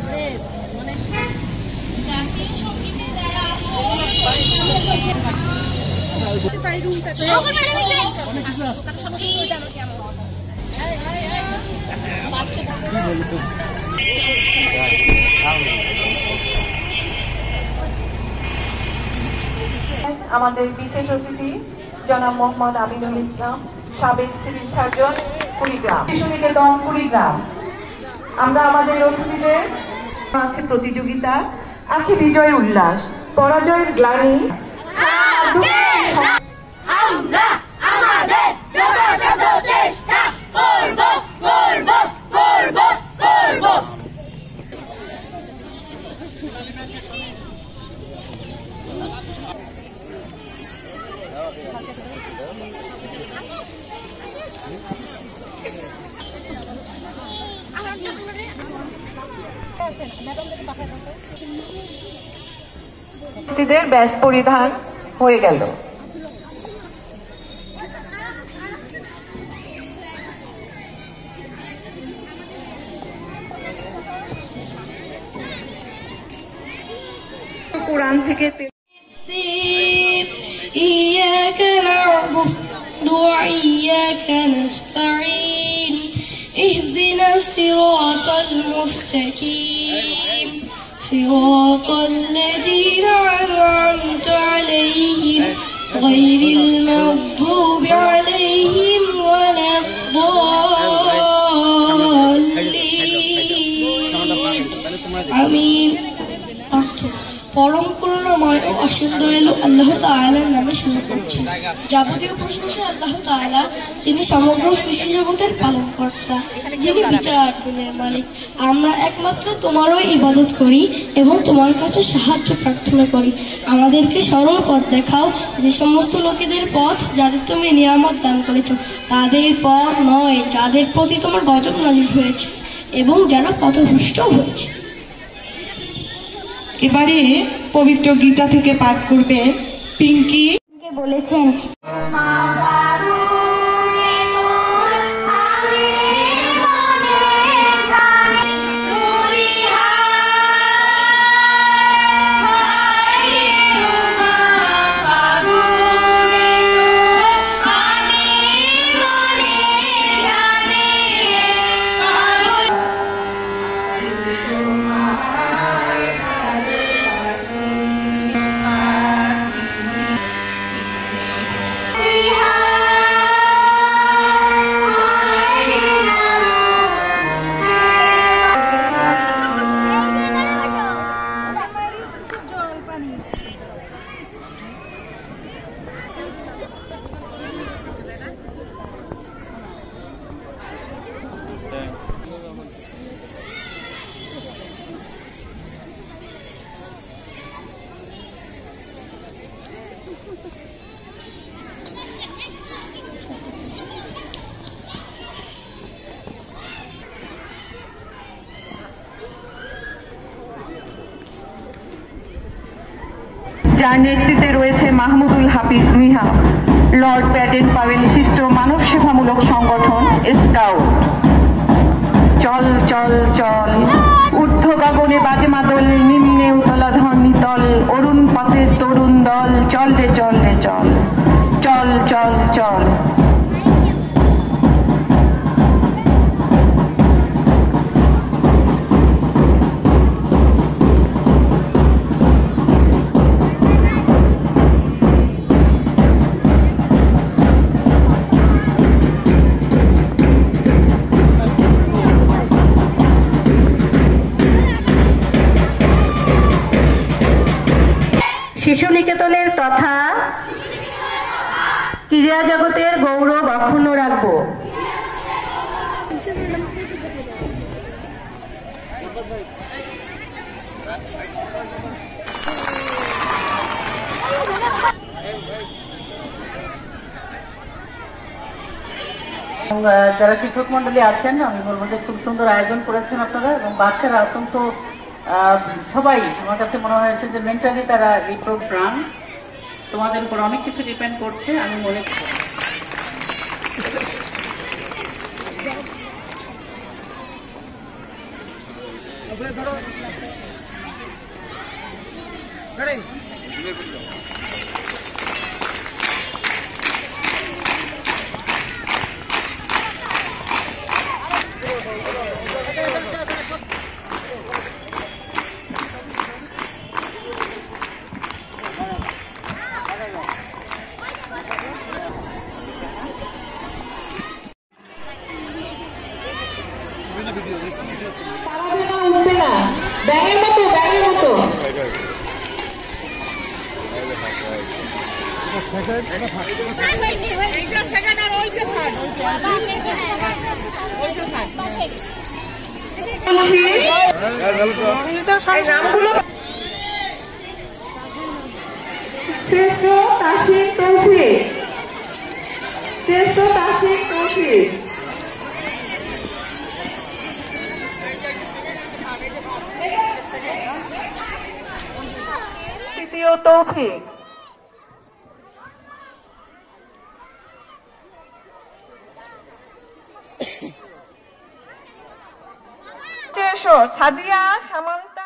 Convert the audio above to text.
আমাদের বিশেষ অতিথি জনাব মোহাম্মদ আমিনুল ইসলাম, সাবেক সিভিল সার্জন, কুড়িগ্রাম, শিশু নিকেতন, কুড়িগ্রাম। আমরা আমাদের অতিথিদের আছে প্রতিযোগিতা, আছে বিজয় উল্লাস, পরাজয়ের গ্লানি। আমরা আমাদের যথাসাধ্য চেষ্টা করব করব করব করব। অতিথিদের ব্যাস পরিধান হয়ে গেল। কোরআন থেকে إياك نعبد وإياك نستعين اهدنا الصراط المستقيم صراط الذين أنعمت عليهم غير المغضوب عليهم ولا الضالين آمين। পরম করুণাময় ও অসীম দয়ালু আল্লাহ তাআলার নামে শুরু করছি। যাবতীয় প্রশংসা আল্লাহ তাআলা, যিনি সমগ্র সৃষ্টি জগতের পালনকর্তা, যিনি বিচারের মালিক। আমরা একমাত্র তোমারই ইবাদত করি এবং তোমার কাছে সাহায্য প্রার্থনা করি। আমাদেরকে সরল পথ দেখাও, যে সমস্ত লোকেদের পথ যাদের তুমি নিয়ামত দান করেছ, তাদের পথ নয় যাদের প্রতি তোমার গজব নাযিল হয়েছে এবং যারা পথভ্রষ্ট হয়েছে। এবারে পবিত্র গীতা থেকে পাঠ করবে পিঙ্কি। বলেছেন যার নেতৃত্বে রয়েছে Mahmudul Hafiz Miha, lord Baden Powell সৃষ্ট মানব সেবামূলক সংগঠন স্কাউট। চল চল চল, ঊর্ধ্ব গগনে বাজে মাদল, নিম্নে উতলা ধ্বনি তল, অরুণ পথের তরুণ দল, চল রে চল রে চল, চল চল চল। শিশু নিকেতনের তথা ক্রীড়া জগতের গৌরব অক্ষুণ্ণ রাখব। যারা শিক্ষক মন্ডলী আছেন, আমি বলবো যে খুব সুন্দর আয়োজন করেছেন আপনারা, এবং বাচ্চারা অত্যন্ত সবাই আমার কাছে মনে হয়েছে যে মেন্টালি তারা এই প্রোগ্রাম তোমাদের উপর অনেক কিছু ডিপেন্ড করছে। আমি মনে পালাবে না, উঠবে না, ব্যাঙের মতো, ব্যাঙের মতো। বলছি, এই নামগুলো শ্রেষ্ঠ তাসির তৌফিক, শ্রেষ্ঠ তাসির তৌফিক, তৃতীয় তৌফিক, সাদিয়া সামান্ত